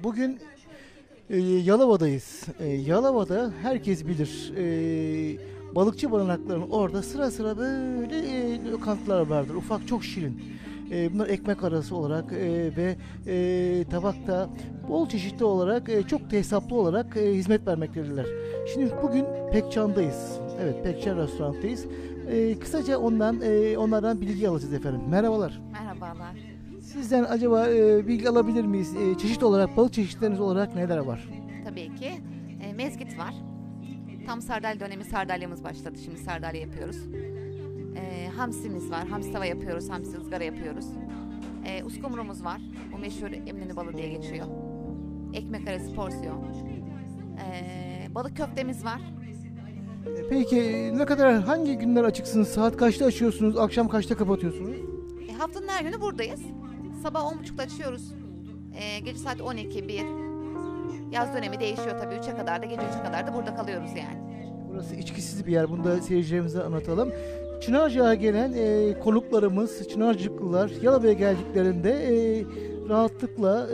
Bugün Yalova'dayız. Yalova'da herkes bilir. Balıkçı barınaklarının orada sıra sıra böyle lokantalar vardır. Ufak, çok şirin. Bunlar ekmek arası olarak ve tabakta bol çeşitli olarak çok da hesaplı olarak hizmet vermektedirler. Şimdi bugün Pekcan'dayız. Evet, Pekcan restorantdayız. Kısaca onlardan bilgi alacağız efendim. Merhabalar. Merhabalar. Sizden acaba bilgi alabilir miyiz? Çeşit olarak, balık çeşitleriniz olarak neler var? Tabii ki. Mezgit var. Tam sardalya dönemi, sardalyamız başladı. Şimdi sardalya yapıyoruz. Hamsimiz var. Hamsi tava yapıyoruz. Hamsi ızgara yapıyoruz. Uskumrumuz var. Bu meşhur Eminönü balığı diye geçiyor. Ekmek arası porsiyon. Balık köftemiz var. Peki ne kadar, hangi günler açıksınız? Saat kaçta açıyorsunuz? Akşam kaçta kapatıyorsunuz? Haftanın her günü buradayız. Sabah 10.30'da açıyoruz. Gece saat 12, 1. Yaz dönemi değişiyor tabii. 3'e kadar da, gece 3'e kadar da burada kalıyoruz yani. Burası içkisiz bir yer. Bunu da seyircilerimize anlatalım. Çınarcık'a gelen konuklarımız, Çınarcıklılar Yalova'ya geldiklerinde rahatlıkla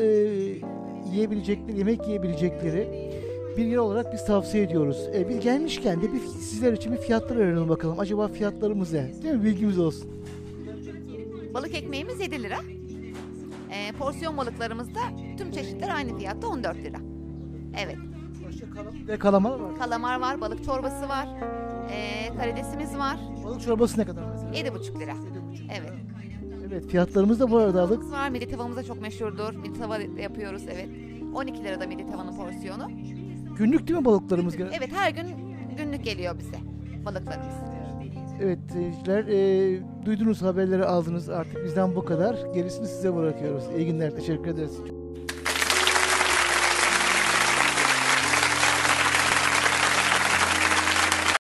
yemek yiyebilecekleri bir yer olarak biz tavsiye ediyoruz. Biz gelmişken de sizler için bir fiyatlar öğrenelim bakalım. Acaba fiyatlarımız ne? Değil mi? Bilgimiz olsun. Balık ekmeğimiz 7 lira. Porsiyon balıklarımız da tüm çeşitler aynı fiyatta 14 lira. Evet. Ve kalamar var. Kalamar var, balık çorbası var. Karidesimiz var. Balık çorbası ne kadar mesela? 7,5 lira. Evet. Evet, fiyatlarımız da bu arada alık. Tavamız var. Milli tavamız da çok meşhurdur. Milli tava yapıyoruz, evet. 12 lira da milli tavanın porsiyonu. Günlük değil mi balıklarımız? Evet, her gün günlük geliyor bize balıklarımız. Evet seyirciler, duyduğunuz haberleri aldınız, artık bizden bu kadar. Gerisini size bırakıyoruz. İyi günler, teşekkür ederiz.